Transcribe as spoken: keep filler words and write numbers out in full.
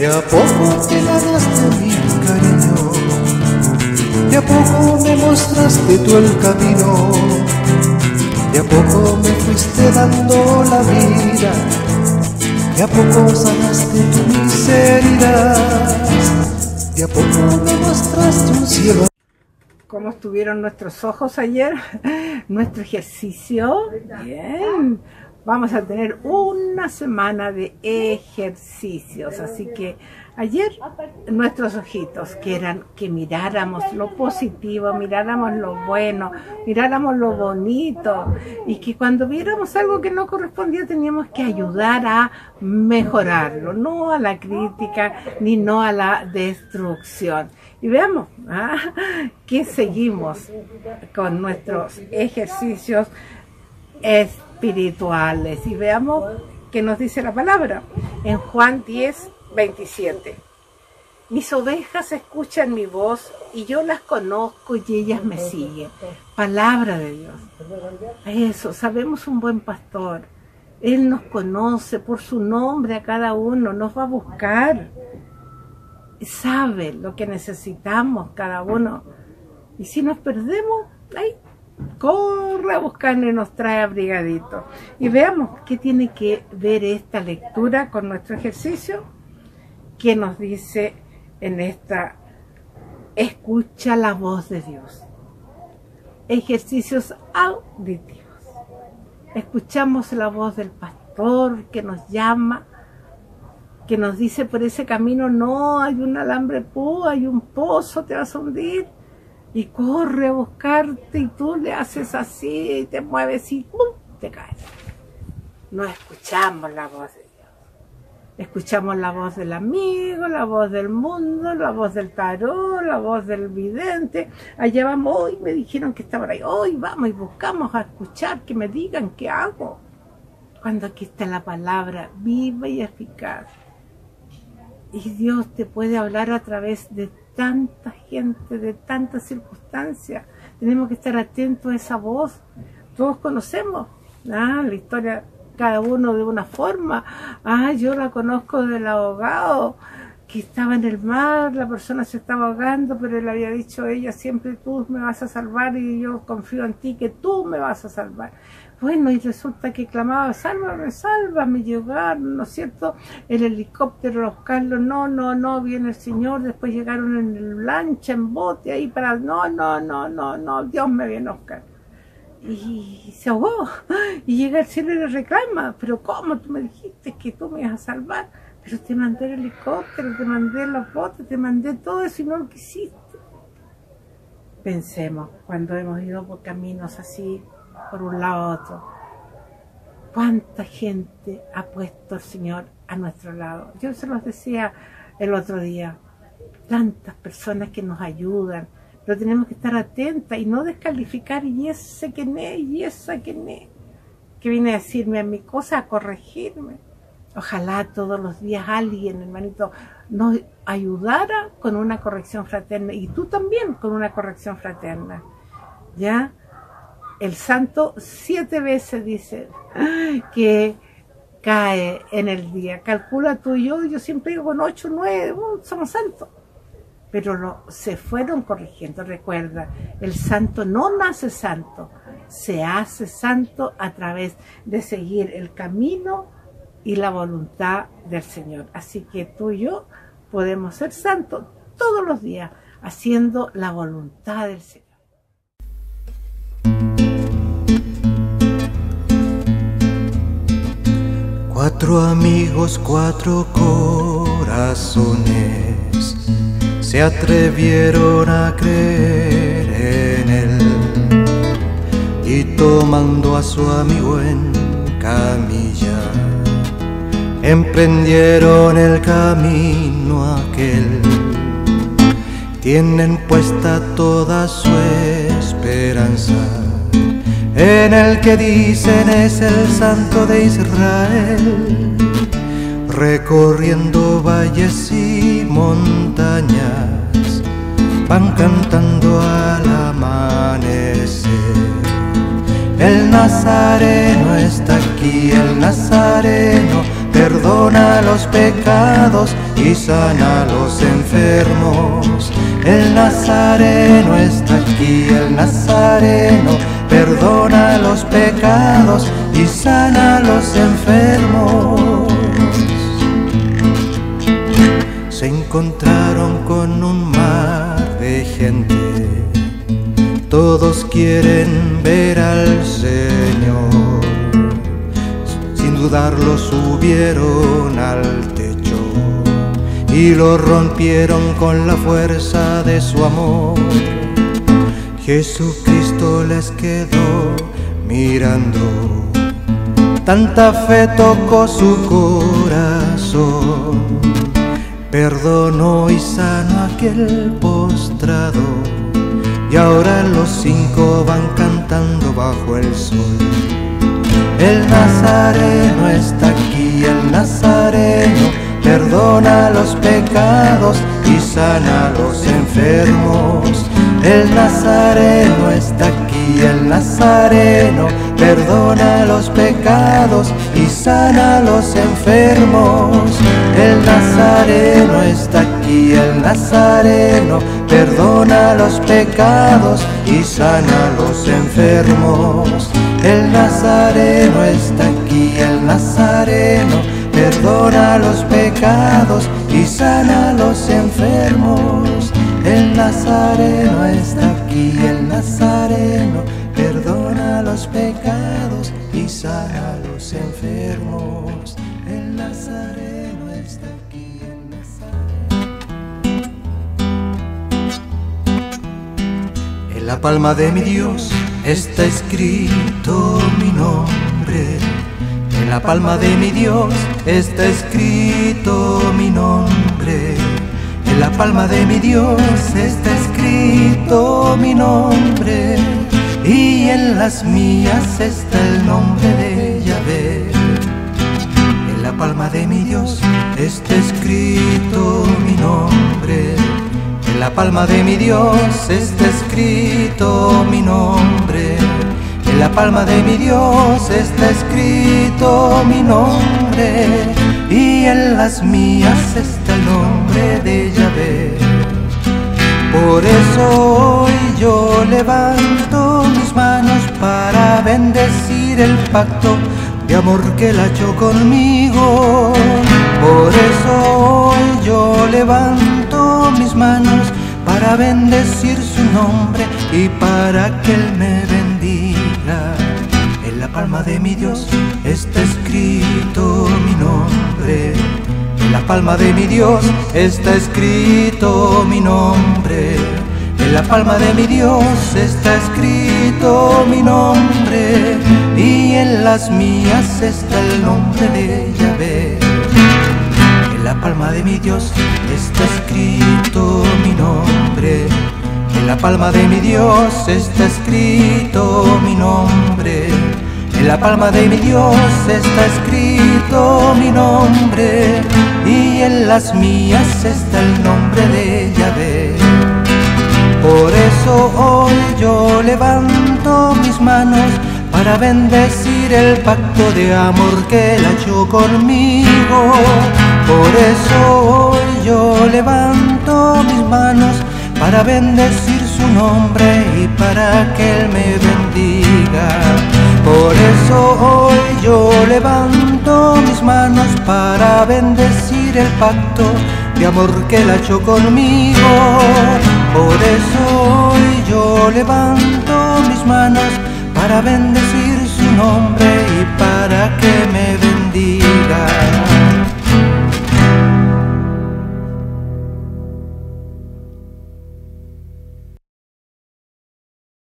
a poco te ganaste mi cariño, de a poco me mostraste tú el camino, de a poco me fuiste dando la vida, de a poco sanaste tu miseria, de a poco me mostraste un cielo. ¿Cómo estuvieron nuestros ojos ayer? Nuestro ejercicio. Bien. Vamos a tener una semana de ejercicios. Así que ayer nuestros ojitos, que eran que miráramos lo positivo, miráramos lo bueno, miráramos lo bonito. Y que cuando viéramos algo que no correspondía teníamos que ayudar a mejorarlo. No a la crítica ni no a la destrucción. Y veamos ¿ah? que seguimos con nuestros ejercicios espirituales. Y veamos qué nos dice la palabra en Juan diez, veintisiete. Mis ovejas escuchan mi voz y yo las conozco y ellas me siguen. Palabra de Dios. Eso, sabemos un buen pastor. Él nos conoce por su nombre a cada uno, nos va a buscar. Sabe lo que necesitamos cada uno. Y si nos perdemos, ahí corre a buscarnos y nos trae abrigadito. Y veamos qué tiene que ver esta lectura con nuestro ejercicio. ¿Qué nos dice en esta? Escucha la voz de Dios. Ejercicios auditivos. Escuchamos la voz del pastor que nos llama, que nos dice por ese camino no, hay un alambre púa, hay un pozo, te vas a hundir. Y corre a buscarte y tú le haces así y te mueves y ¡pum! Te caes. No escuchamos la voz de Dios. Escuchamos la voz del amigo, la voz del mundo, la voz del tarot, la voz del vidente. Allá vamos, hoy me dijeron que estaban ahí. Hoy vamos y buscamos a escuchar, que me digan qué hago. Cuando aquí está la palabra viva y eficaz. Y Dios te puede hablar a través de tanta gente, de tantas circunstancias. Tenemos que estar atentos a esa voz. Todos conocemos ah, la historia, cada uno de una forma. Ah, yo la conozco del ahogado que estaba en el mar, la persona se estaba ahogando, pero le había dicho a ella, siempre tú me vas a salvar y yo confío en ti que tú me vas a salvar. Bueno, y resulta que clamaba, sálvame, sálvame, llegaron, ¿no es cierto? El helicóptero a buscarlo, no, no, no, viene el Señor, después llegaron en lancha, en bote, ahí para, no, no, no, no, no, Dios me viene a buscar. Y se ahogó, y llega el cielo y le reclama, pero ¿cómo tú me dijiste que tú me ibas a salvar? Pero te mandé el helicóptero, te mandé los botes, te mandé todo eso y no lo quisiste. Pensemos, cuando hemos ido por caminos así, por un lado a otro, cuánta gente ha puesto el Señor a nuestro lado. Yo se los decía el otro día, tantas personas que nos ayudan, pero tenemos que estar atentas y no descalificar y ese que ne, y esa que ne, que viene a decirme a mi cosa, a corregirme. Ojalá todos los días alguien, hermanito, nos ayudara con una corrección fraterna y tú también con una corrección fraterna. ¿Ya? El santo siete veces dice que cae en el día. Calcula tú y yo, yo siempre digo con ocho, nueve, uh, somos santos. Pero lo, se fueron corrigiendo. Recuerda, el santo no nace santo, se hace santo a través de seguir el camino y la voluntad del Señor. Así que tú y yo podemos ser santos todos los días, haciendo la voluntad del Señor. Cuatro amigos, cuatro corazones se atrevieron a creer en él y tomando a su amigo en camilla emprendieron el camino aquel. Tienen puesta toda su esperanza en el que dicen es el Santo de Israel, recorriendo valles y montañas, van cantando al amanecer. El Nazareno está aquí, el Nazareno perdona los pecados y sana a los enfermos. El Nazareno está aquí, el Nazareno perdona los pecados y sana a los enfermos. Se encontraron con un mar de gente, todos quieren ver al Señor. Sin dudarlo subieron al techo y lo rompieron con la fuerza de su amor. Jesucristo les quedó mirando, tanta fe tocó su corazón. Perdonó y sanó a aquel postrado, y ahora los cinco van cantando bajo el sol. El Nazareno está aquí, el Nazareno perdona los pecados y sana a los enfermos. El Nazareno está aquí, el Nazareno perdona los pecados y sana a los enfermos. El Nazareno está aquí, el Nazareno perdona los pecados y sana a los enfermos. El Nazareno está aquí, el Nazareno perdona los pecados y sana a los enfermos. El Nazareno está aquí, el Nazareno perdona los pecados y sana a los enfermos. El Nazareno está aquí, el Nazareno. En la palma de mi Dios está escrito mi nombre. En la palma de mi Dios está escrito mi nombre. En la palma de mi Dios está escrito mi nombre, y en las mías está el nombre de Yahvé. En la palma de mi Dios está escrito mi nombre. En la palma de mi Dios está escrito mi nombre. En la palma de mi Dios está escrito mi nombre, y en las mías está el nombre de Yahvé. Por eso hoy yo levanto mis manos para bendecir el pacto de amor que él ha hecho conmigo. Por eso hoy yo levanto mis manos para bendecir su nombre y para que él me bendiga. En la palma de mi Dios está escrito mi nombre. En la palma de mi Dios está escrito mi nombre. En la palma de mi Dios está escrito mi nombre, y en las mías está el nombre de Yahvé. En la palma de mi Dios está escrito mi nombre. En la palma de mi Dios está escrito mi nombre. En la palma de mi Dios está escrito mi nombre, y en las mías está el nombre de Yahvé. Por eso hoy yo levanto mis manos para bendecir el pacto de amor que él ha hecho conmigo. Por eso hoy yo levanto mis manos para bendecir su nombre y para que él me bendiga. Por eso hoy yo levanto mis manos para bendecir el pacto de amor que él ha hecho conmigo. Por eso hoy yo levanto mis manos para bendecir su nombre y para